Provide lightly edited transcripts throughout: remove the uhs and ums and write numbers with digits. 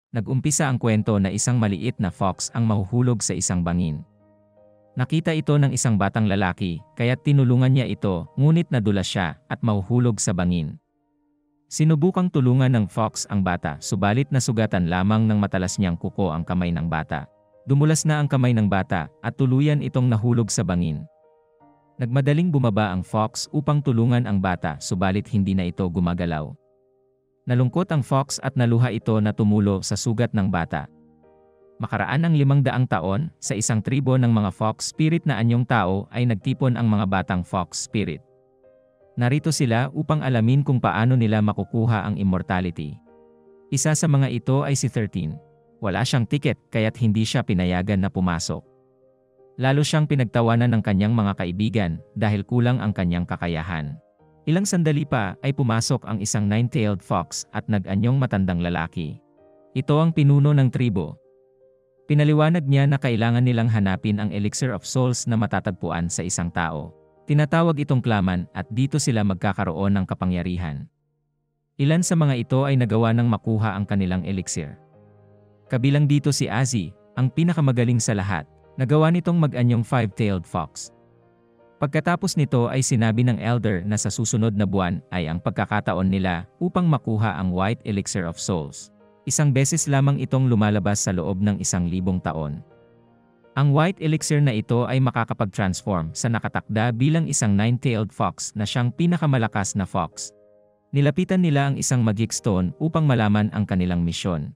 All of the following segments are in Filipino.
Nag-umpisa ang kwento na isang maliit na fox ang mahuhulog sa isang bangin. Nakita ito ng isang batang lalaki, kaya't tinulungan niya ito, ngunit nadulas siya at mahuhulog sa bangin. Sinubukang tulungan ng fox ang bata, subalit nasugatan lamang ng matalas niyang kuko ang kamay ng bata. Dumulas na ang kamay ng bata at tuluyan itong nahulog sa bangin. Nagmadaling bumaba ang fox upang tulungan ang bata, subalit hindi na ito gumagalaw. Nalungkot ang fox at naluha ito na tumulo sa sugat ng bata. Makaraan ang 500 taon, sa isang tribo ng mga fox spirit na anyong tao ay nagtipon ang mga batang fox spirit. Narito sila upang alamin kung paano nila makukuha ang immortality. Isa sa mga ito ay si 13. Wala siyang tiket kaya't hindi siya pinayagan na pumasok. Lalo siyang pinagtawanan ng kanyang mga kaibigan dahil kulang ang kanyang kakayahan. Ilang sandali pa ay pumasok ang isang nine-tailed fox at nag-anyong matandang lalaki. Ito ang pinuno ng tribo. Pinaliwanag niya na kailangan nilang hanapin ang elixir of souls na matatagpuan sa isang tao. Tinatawag itong klaman at dito sila magkakaroon ng kapangyarihan. Ilan sa mga ito ay nagawa ng makuha ang kanilang elixir. Kabilang dito si Azzy, ang pinakamagaling sa lahat. Nagawa nitong mag-anyong five-tailed fox. Pagkatapos nito ay sinabi ng elder na sa susunod na buwan ay ang pagkakataon nila upang makuha ang white elixir of souls. Isang beses lamang itong lumalabas sa loob ng 1,000 taon. Ang white elixir na ito ay makakapag-transform sa nakatakda bilang isang nine-tailed fox na siyang pinakamalakas na fox. Nilapitan nila ang isang magic stone upang malaman ang kanilang misyon.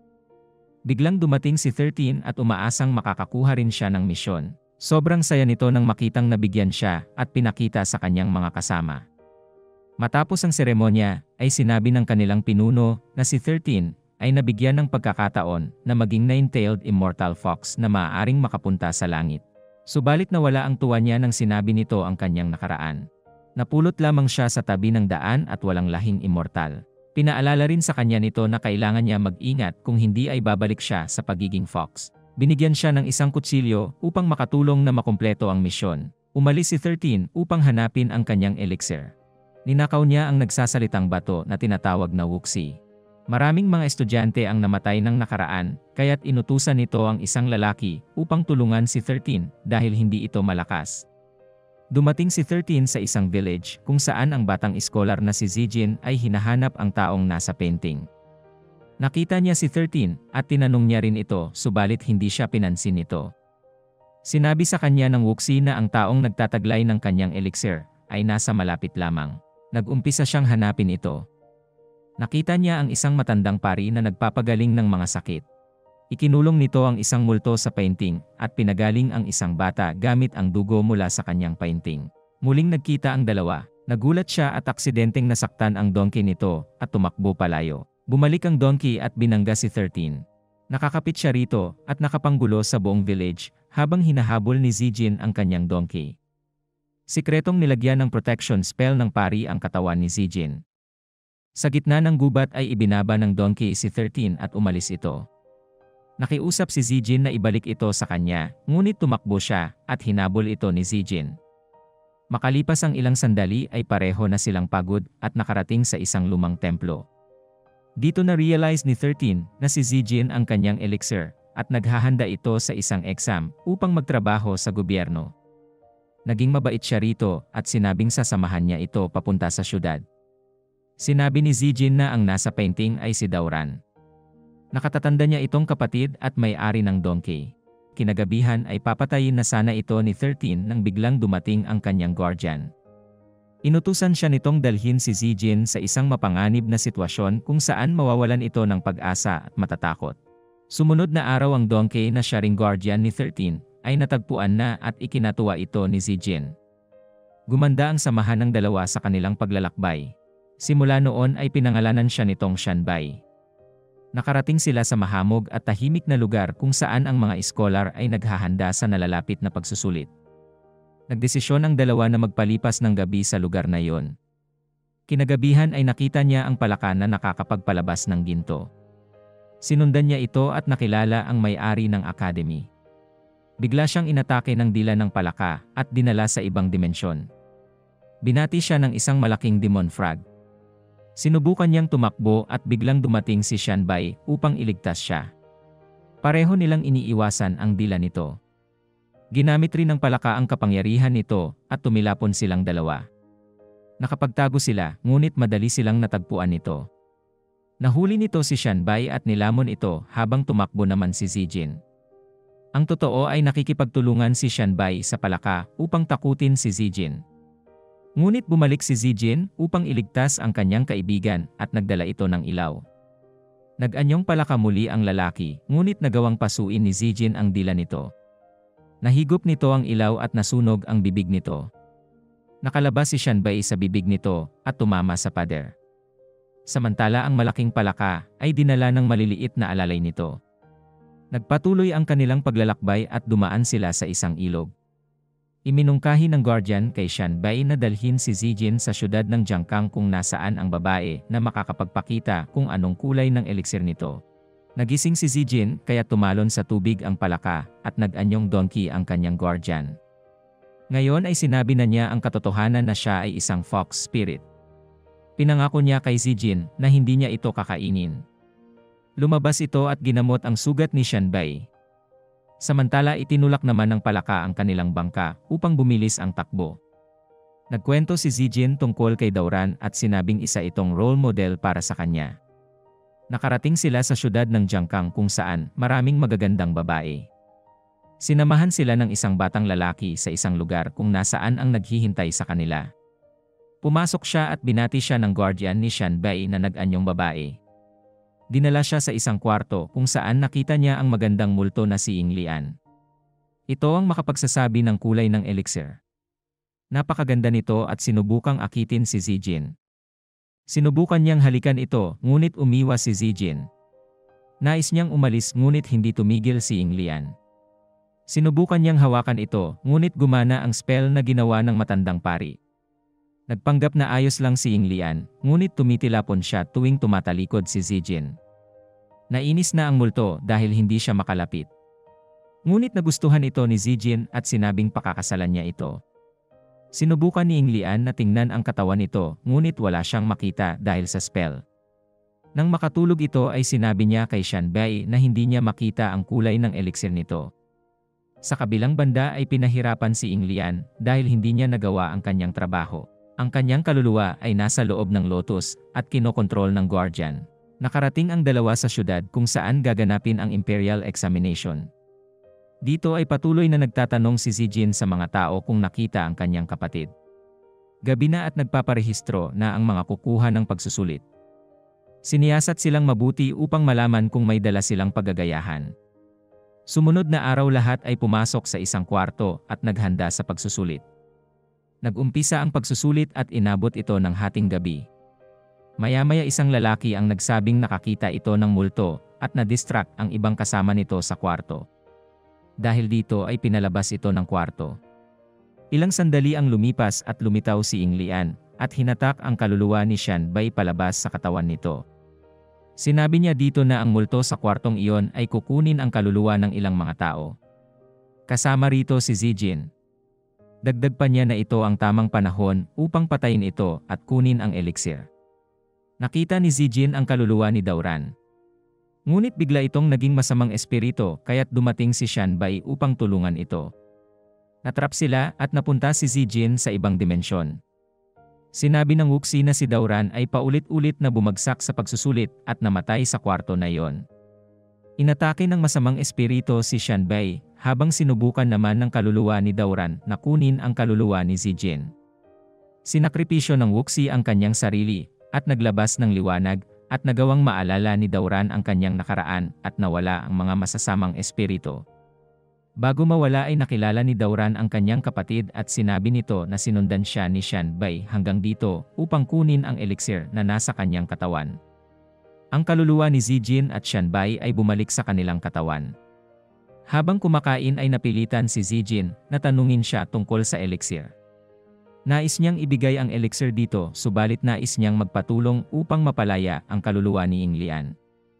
Biglang dumating si 13 at umaasang makakakuha rin siya ng misyon. Sobrang saya nito nang makitang nabigyan siya at pinakita sa kanyang mga kasama. Matapos ang seremonya, ay sinabi ng kanilang pinuno na si 13 ay nabigyan ng pagkakataon na maging nine-tailed immortal fox na maaaring makapunta sa langit. Subalit nawala ang tuwa niya nang sinabi nito ang kanyang nakaraan. Napulot lamang siya sa tabi ng daan at walang lahing immortal. Pinaalala rin sa kanya nito na kailangan niya mag-ingat kung hindi ay babalik siya sa pagiging fox. Binigyan siya ng isang kutsilyo upang makatulong na makumpleto ang misyon. Umalis si 13 upang hanapin ang kanyang elixir. Ninakaw niya ang nagsasalitang bato na tinatawag na Wuxi. Maraming mga estudyante ang namatay ng nakaraan, kaya't inutusan nito ang isang lalaki upang tulungan si 13 dahil hindi ito malakas. Dumating si 13 sa isang village kung saan ang batang iskolar na si Zijin ay hinahanap ang taong nasa painting. Nakita niya si 13 at tinanong niya rin ito, subalit hindi siya pinansin nito. Sinabi sa kanya ng Wuxi na ang taong nagtataglay ng kanyang elixir ay nasa malapit lamang. Nag-umpisa siyang hanapin ito. Nakita niya ang isang matandang pari na nagpapagaling ng mga sakit. Ikinulong nito ang isang multo sa painting at pinagaling ang isang bata gamit ang dugo mula sa kanyang painting. Muling nagkita ang dalawa. Nagulat siya at aksidenteng nasaktan ang donkey nito at tumakbo palayo. Bumalik ang donkey at binangga si 13. Nakakapit siya rito at nakapanggulo sa buong village habang hinahabol ni Zijin ang kanyang donkey. Sikretong nilagyan ng protection spell ng pari ang katawan ni Zijin. Sa gitna ng gubat ay ibinaba ng donkey si 13 at umalis ito. Nakiusap si Zijin na ibalik ito sa kanya, ngunit tumakbo siya at hinabol ito ni Zijin. Makalipas ang ilang sandali ay pareho na silang pagod at nakarating sa isang lumang templo. Dito na-realize ni 13 na si Zijin ang kanyang elixir at naghahanda ito sa isang exam upang magtrabaho sa gobyerno. Naging mabait siya rito at sinabing sasamahan niya ito papunta sa syudad. Sinabi ni Zijin na ang nasa painting ay si Dauran. Nakatatanda niya itong kapatid at may-ari ng donkey. Kinagabihan ay papatayin na sana ito ni 13 nang biglang dumating ang kanyang guardian. Inutusan siya nitong dalhin si Zijin sa isang mapanganib na sitwasyon kung saan mawawalan ito ng pag-asa at matatakot. Sumunod na araw ang donkey na siya ring guardian ni 13 ay natagpuan na at ikinatuwa ito ni Zijin. Gumanda ang samahan ng dalawa sa kanilang paglalakbay. Simula noon ay pinangalanan siya nitong Shanbai. Nakarating sila sa mahamog at tahimik na lugar kung saan ang mga iskolar ay naghahanda sa nalalapit na pagsusulit. Nagdesisyon ang dalawa na magpalipas ng gabi sa lugar na iyon. Kinagabihan ay nakita niya ang palaka na nakakapagpalabas ng ginto. Sinundan niya ito at nakilala ang may-ari ng academy. Bigla siyang inatake ng dila ng palaka at dinala sa ibang dimensyon. Binati siya ng isang malaking demon frog. Sinubukan niyang tumakbo at biglang dumating si Xianbai upang iligtas siya. Pareho nilang iniiwasan ang dila nito. Ginamit rin ng palaka ang kapangyarihan nito at tumilapon silang dalawa. Nakapagtago sila, ngunit madali silang natagpuan nito. Nahuli nito si Xianbai at nilamon ito habang tumakbo naman si Zijin. Ang totoo ay nakikipagtulungan si Xianbai sa palaka upang takutin si Zijin. Ngunit bumalik si Zijin upang iligtas ang kanyang kaibigan at nagdala ito ng ilaw. Nag-anyong palaka muli ang lalaki, ngunit nagawang pasuin ni Zijin ang dila nito. Nahigop nito ang ilaw at nasunog ang bibig nito. Nakalabas si Xianbai sa bibig nito at tumama sa pader. Samantala ang malaking palaka ay dinala ng maliliit na alalay nito. Nagpatuloy ang kanilang paglalakbay at dumaan sila sa isang ilog. Iminungkahi ng guardian kay Xianbai na dalhin si Zijin sa syudad ng Jiangkang kung nasaan ang babae na makakapagpakita kung anong kulay ng elixir nito. Nagising si Zijin kaya tumalon sa tubig ang palaka at nag-anyong donkey ang kanyang guardian. Ngayon ay sinabi na niya ang katotohanan na siya ay isang fox spirit. Pinangako niya kay Zijin na hindi niya ito kakainin. Lumabas ito at ginamot ang sugat ni Xianbai. Samantala itinulak naman ng palaka ang kanilang bangka upang bumilis ang takbo. Nagkwento si Zijin tungkol kay Dauran at sinabing isa itong role model para sa kanya. Nakarating sila sa syudad ng Jiangkang kung saan maraming magagandang babae. Sinamahan sila ng isang batang lalaki sa isang lugar kung nasaan ang naghihintay sa kanila. Pumasok siya at binati siya ng guardian ni Xianbai na nag-anyong babae. Dinala siya sa isang kwarto kung saan nakita niya ang magandang multo na si Ying Lian. Ito ang makapagsasabi ng kulay ng elixir. Napakaganda nito at sinubukang akitin si Zijin. Sinubukan niyang halikan ito ngunit umiwas si Zijin. Nais niyang umalis ngunit hindi tumigil si Ying Lian. Sinubukan niyang hawakan ito ngunit gumana ang spell na ginawa ng matandang pari. Nagpanggap na ayos lang si Ying Lian, ngunit tumitilapon siya tuwing tumatalikod si Zijin. Nainis na ang multo dahil hindi siya makalapit. Ngunit nagustuhan ito ni Zijin at sinabing pakakasalan niya ito. Sinubukan ni Ying Lian na tingnan ang katawan nito, ngunit wala siyang makita dahil sa spell. Nang makatulog ito ay sinabi niya kay Xianbai na hindi niya makita ang kulay ng elixir nito. Sa kabilang banda ay pinahirapan si Ying Lian dahil hindi niya nagawa ang kanyang trabaho. Ang kanyang kaluluwa ay nasa loob ng lotus at kinokontrol ng guardian. Nakarating ang dalawa sa syudad kung saan gaganapin ang imperial examination. Dito ay patuloy na nagtatanong si Zijin sa mga tao kung nakita ang kanyang kapatid. Gabi na at nagpaparehistro na ang mga kukuha ng pagsusulit. Siniyasat silang mabuti upang malaman kung may dala silang paggagayahan. Sumunod na araw lahat ay pumasok sa isang kwarto at naghanda sa pagsusulit. Nag-umpisa ang pagsusulit at inabot ito ng hating gabi. Maya-maya isang lalaki ang nagsabing nakakita ito ng multo at na-distract ang ibang kasama nito sa kwarto. Dahil dito ay pinalabas ito ng kwarto. Ilang sandali ang lumipas at lumitaw si Ying Lian at hinatak ang kaluluwa ni Xianbai palabas sa katawan nito. Sinabi niya dito na ang multo sa kwartong iyon ay kukunin ang kaluluwa ng ilang mga tao. Kasama rito si Zijin. Dagdag pa niya na ito ang tamang panahon upang patayin ito at kunin ang elixir. Nakita ni Zijin ang kaluluwa ni Dauran. Ngunit bigla itong naging masamang espiritu kaya't dumating si Xianbai upang tulungan ito. Natrap sila at napunta si Zijin sa ibang dimensyon. Sinabi ng Wuxi na si Dauran ay paulit-ulit na bumagsak sa pagsusulit at namatay sa kwarto na iyon. Inatake ng masamang espiritu si Xianbai habang sinubukan naman ng kaluluwa ni Dauran na kunin ang kaluluwa ni Zijin. Sinakripisyo ng Wuxi ang kanyang sarili at naglabas ng liwanag at nagawang maalala ni Dauran ang kanyang nakaraan at nawala ang mga masasamang espiritu. Bago mawala ay nakilala ni Dauran ang kanyang kapatid at sinabi nito na sinundan siya ni Xianbai hanggang dito upang kunin ang elixir na nasa kanyang katawan. Ang kaluluwa ni Zijin at Xianbai ay bumalik sa kanilang katawan. Habang kumakain ay napilitan si Zijin na tanungin siya tungkol sa elixir. Nais niyang ibigay ang elixir dito subalit nais niyang magpatulong upang mapalaya ang kaluluwa ni Ying Lian.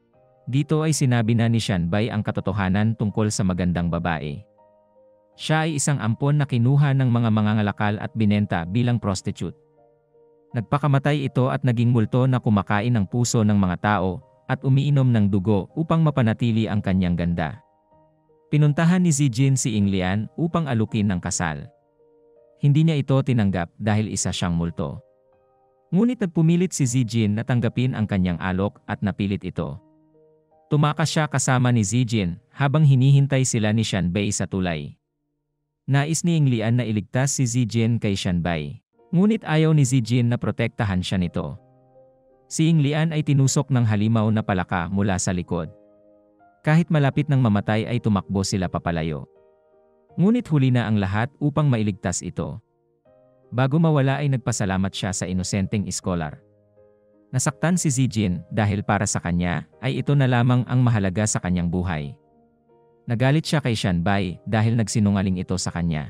Dito ay sinabi na ni Xianbai ang katotohanan tungkol sa magandang babae. Siya ay isang ampon na kinuha ng mga mangangalakal at binenta bilang prostitute. Nagpakamatay ito at naging multo na kumakain ng puso ng mga tao at umiinom ng dugo upang mapanatili ang kanyang ganda. Pinuntahan ni Zijin si Inglian upang alukin ng kasal. Hindi niya ito tinanggap dahil isa siyang multo. Ngunit nagpumilit si Zijin na tanggapin ang kanyang alok at napilit ito. Tumakas siya kasama ni Zijin habang hinihintay sila ni Shanbei sa tulay. Nais ni Inglian na iligtas si Zijin kay Shanbei. Ngunit ayaw ni Zijin na protektahan siya nito. Si Inglian ay tinusok ng halimaw na palaka mula sa likod. Kahit malapit ng mamatay ay tumakbo sila papalayo. Ngunit huli na ang lahat upang mailigtas ito. Bago mawala ay nagpasalamat siya sa inosenteng iskolar. Nasaktan si Zijin dahil para sa kanya ay ito na lamang ang mahalaga sa kanyang buhay. Nagalit siya kay Shanbei dahil nagsinungaling ito sa kanya.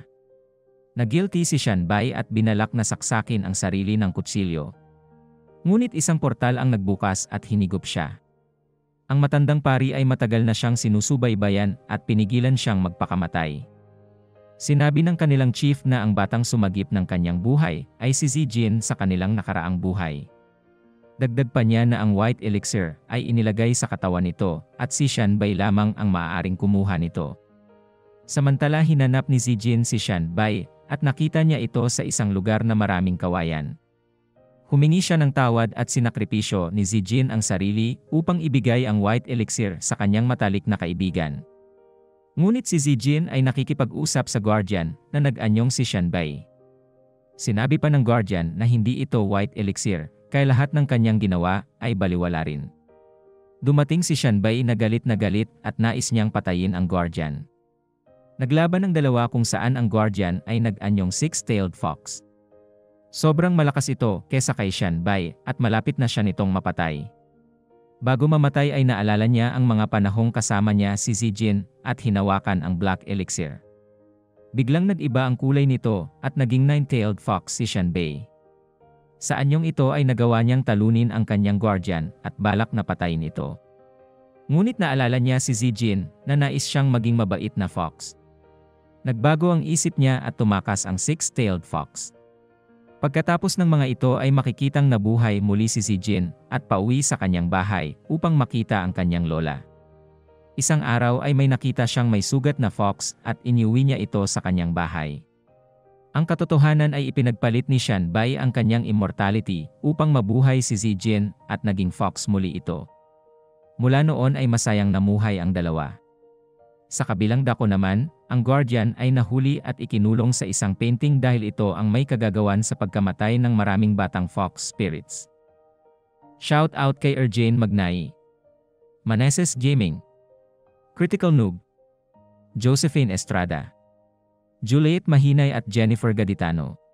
Nagilty si Shanbei at binalak na saksakin ang sarili ng kutsilyo. Ngunit isang portal ang nagbukas at hinigop siya. Ang matandang pari ay matagal na siyang sinusubaybayan at pinigilan siyang magpakamatay. Sinabi ng kanilang chief na ang batang sumagip ng kanyang buhay ay si Zijin sa kanilang nakaraang buhay. Dagdag pa niya na ang white elixir ay inilagay sa katawan nito at si Shanbei lamang ang maaaring kumuha nito. Samantala hinanap ni Zijin si Shanbei at nakita niya ito sa isang lugar na maraming kawayan. Humingi siya ng tawad at sinakripisyo ni Zijin ang sarili upang ibigay ang white elixir sa kanyang matalik na kaibigan. Ngunit si Zijin ay nakikipag-usap sa guardian na nag-anyong si Shanbei. Sinabi pa ng guardian na hindi ito white elixir, kaya lahat ng kanyang ginawa ay baliwala rin. Dumating si Shanbei na galit at nais niyang patayin ang guardian. Naglaban ang dalawa kung saan ang guardian ay nag-anyong six-tailed fox. Sobrang malakas ito kesa kay Shanbei at malapit na siya nitong mapatay. Bago mamatay ay naalala niya ang mga panahong kasama niya si Zijin at hinawakan ang black elixir. Biglang nag-iba ang kulay nito at naging nine-tailed fox si Shanbei. Sa anyong ito ay nagawa niyang talunin ang kanyang guardian at balak na patayin ito. Ngunit naalala niya si Zijin na nais siyang maging mabait na fox. Nagbago ang isip niya at tumakas ang six-tailed fox. Pagkatapos ng mga ito ay makikitang nabuhay muli si Zijin at pauwi sa kanyang bahay upang makita ang kanyang lola. Isang araw ay may nakita siyang may sugat na fox at iniuwi niya ito sa kanyang bahay. Ang katotohanan ay ipinagpalit ni Shanbei ang kanyang immortality upang mabuhay si Zijin at naging fox muli ito. Mula noon ay masayang namuhay ang dalawa. Sa kabilang dako naman, ang guardian ay nahuli at ikinulong sa isang painting dahil ito ang may kagagawan sa pagkamatay ng maraming batang fox spirits. Shout out kay Erjane Magnay, Maneses Gaming, Critical Noob, Josephine Estrada, Juliet Mahinay at Jennifer Gaditano.